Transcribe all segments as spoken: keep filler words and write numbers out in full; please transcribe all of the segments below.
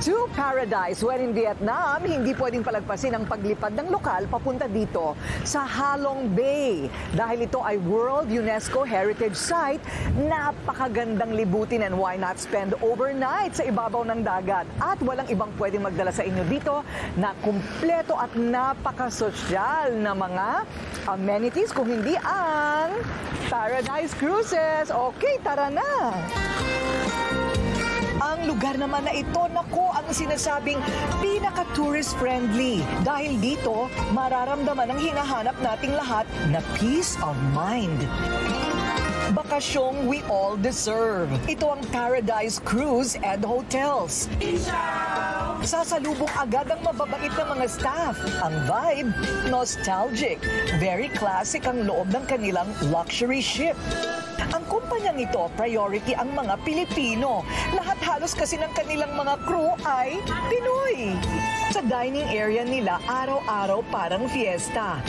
to paradise. When in Vietnam, hindi pwedeng palagpasin ang paglipad ng lokal papunta dito sa Ha Long Bay. Dahil ito ay World UNESCO Heritage Site, napakagandang libutin and why not spend overnight sa ibabaw ng dagat. At walang ibang pwedeng magdala sa inyo dito na kumpleto at napakasosyal na mga amenities kung hindi ang Paradise Cruises. Okay, tara na! Ang lugar naman na ito, nako, ang sinasabing pinaka-tourist friendly. Dahil dito, mararamdaman ang hinahanap nating lahat na peace of mind. Bakasyong we all deserve. Ito ang Paradise Cruise and Hotels. Sasalubong agad ang mababait na mga staff. Ang vibe, nostalgic. Very classic ang loob ng kanilang luxury ship. Ang kumpanyang ito, priority ang mga Pilipino. Lahat halos kasi ng kanilang mga crew ay Pinoy. Sa dining area nila, araw-araw parang fiesta.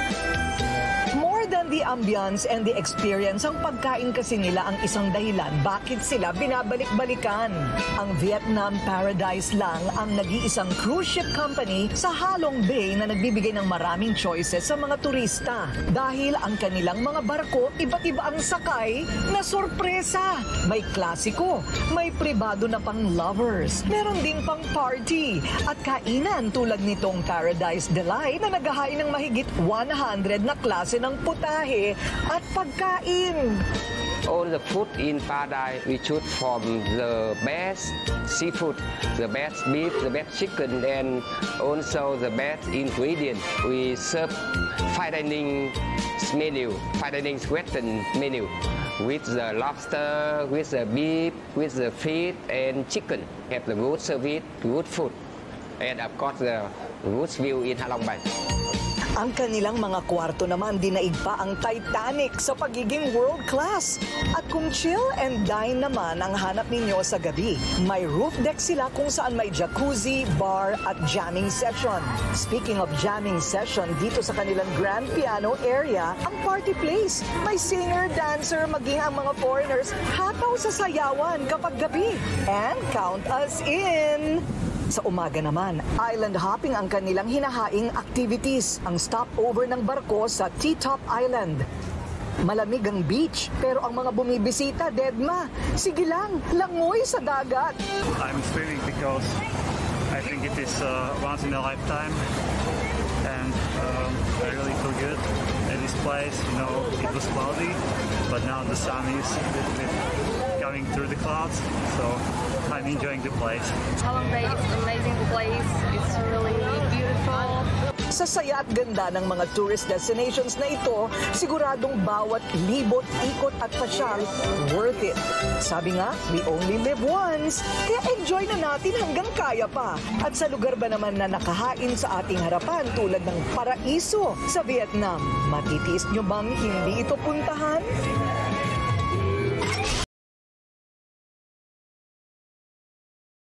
More than the ambience and the experience, ang pagkain kasi nila ang isang dahilan bakit sila binabalik-balikan. Ang Vietnam Paradise lang ang nag-iisang cruise ship company sa Ha Long Bay na nagbibigay ng maraming choices sa mga turista. Dahil ang kanilang mga barko, iba't iba ang sakay na sorpresa. May klasiko, may pribado na pang lovers, meron ding pang party at kainan tulad nitong Paradise Delight na naghahain ng mahigit one hundred na klase ng putahe at pagkain. All the food in Paradise we choose from the best seafood, the best beef, the best chicken, and also the best ingredient. We serve fine dining menu, fine dining Western menu with the lobster, with the beef, with the fish and chicken. Have the good service, good food, and of course the good view in Ha Long Bay. Ang kanilang mga kwarto naman dinaig pa ang Titanic sa pagiging world class. At kung chill and dine naman ang hanap ninyo sa gabi, may roof deck sila kung saan may jacuzzi, bar at jamming session. Speaking of jamming session, dito sa kanilang grand piano area, ang party place. May singer, dancer, maging ang mga foreigners, hataw sa sayawan kapag gabi. And count us in! Sa umaga naman, island hopping ang kanilang hinahaing activities. Ang stopover ng barko sa T-Top Island. Malamig ang beach, pero ang mga bumibisita, deadma. Sige lang, langoy sa dagat. I'm swimming because I think it is uh, once in a lifetime. And um, I really feel good at this place. You know, it was cloudy, but now the sun is a little bit coming through the clouds. So I'm enjoying the place. Ha Long Bay is an amazing place. It's really beautiful. Sa saya at ganda ng mga tourist destinations na ito, siguradong bawat libot, ikot at pasyal, worth it. Sabi nga, we only live once, kaya enjoy na natin hanggang kaya pa. At sa lugar ba naman na nakahain sa ating harapan tulad ng paraiso sa Vietnam, matitiis nyo bang hindi ito puntahan?